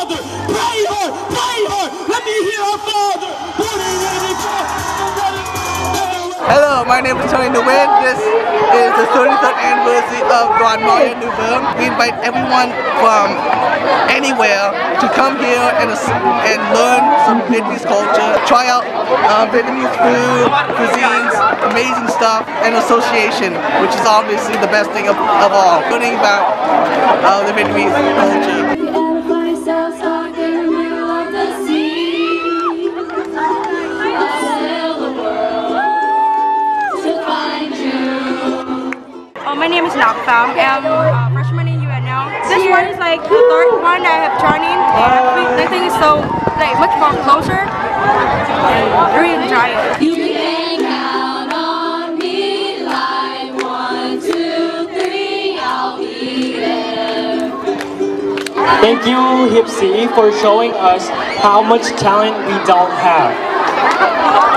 Father. Pray hard, pray hard. Let me hear our Father. Hello, my name is Tony Nguyen. This is the 33rd anniversary of Đoàn Maya New Bern. We invite everyone from anywhere to come here and learn some Vietnamese culture, try out Vietnamese food, cuisines, amazing stuff, and association, which is obviously the best thing of all. Learning about the Vietnamese culture. My name is Nak Pham. I'm a freshman in UNL. This one is like the third one I have joined in. I think it's so much more closer. I really enjoy it. You can count on me like 1, 2, 3, I'll be there. Thank you, Hipsy, for showing us how much talent we don't have.